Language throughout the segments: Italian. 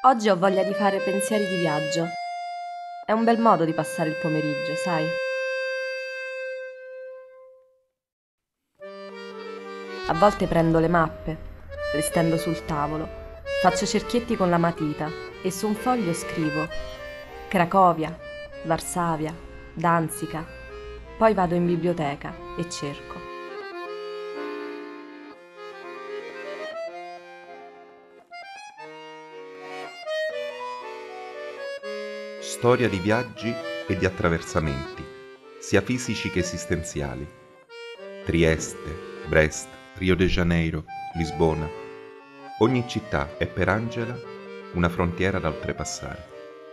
Oggi ho voglia di fare pensieri di viaggio. È un bel modo di passare il pomeriggio, sai? A volte prendo le mappe, le stendo sul tavolo, faccio cerchietti con la matita e su un foglio scrivo Cracovia, Varsavia, Danzica. Poi vado in biblioteca e cerco. Storia di viaggi e di attraversamenti, sia fisici che esistenziali. Trieste, Brest, Rio de Janeiro, Lisbona. Ogni città è per Angela una frontiera da oltrepassare.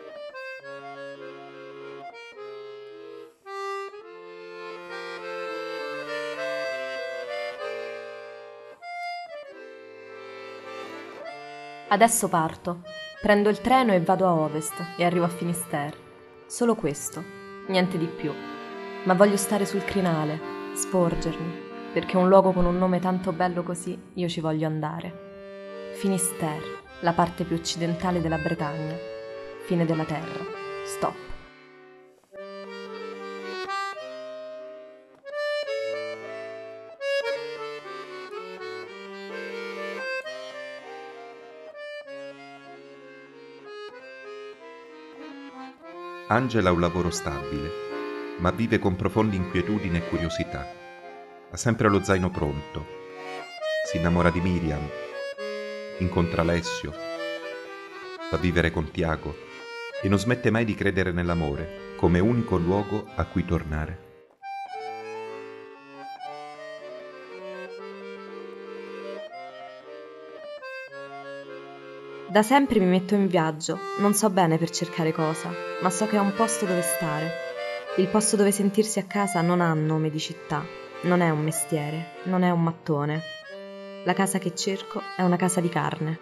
Adesso parto. Prendo il treno e vado a ovest e arrivo a Finisterre. Solo questo, niente di più. Ma voglio stare sul crinale, sporgermi, perché un luogo con un nome tanto bello così io ci voglio andare. Finisterre, la parte più occidentale della Bretagna. Fine della terra. Stop. Angela ha un lavoro stabile, ma vive con profonde inquietudini e curiosità. Ha sempre lo zaino pronto. Si innamora di Miriam, incontra Alessio, va a vivere con Tiago e non smette mai di credere nell'amore come unico luogo a cui tornare. Da sempre mi metto in viaggio, non so bene per cercare cosa, ma so che è un posto dove stare. Il posto dove sentirsi a casa non ha nome di città, non è un mestiere, non è un mattone. La casa che cerco è una casa di carne.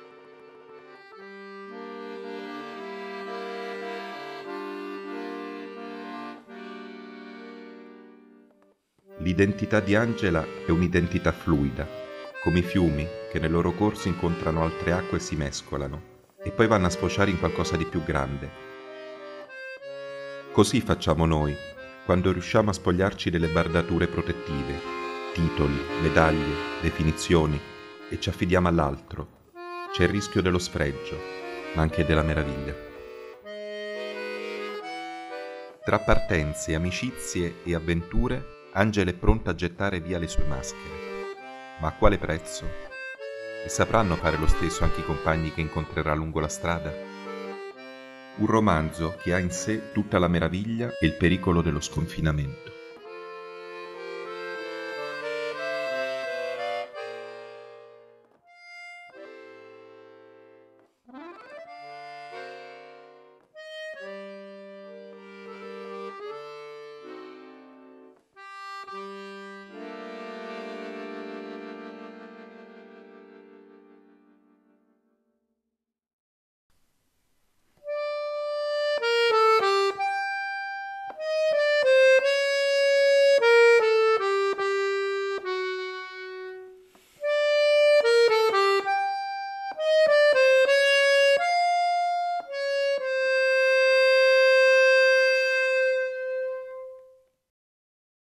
L'identità di Angela è un'identità fluida, come i fiumi che nel loro corso incontrano altre acque e si mescolano, e poi vanno a sfociare in qualcosa di più grande. Così facciamo noi, quando riusciamo a spogliarci delle bardature protettive, titoli, medaglie, definizioni, e ci affidiamo all'altro. C'è il rischio dello sfregio, ma anche della meraviglia. Tra partenze, amicizie e avventure, Angela è pronta a gettare via le sue maschere. Ma a quale prezzo? E sapranno fare lo stesso anche i compagni che incontrerà lungo la strada? Un romanzo che ha in sé tutta la meraviglia e il pericolo dello sconfinamento.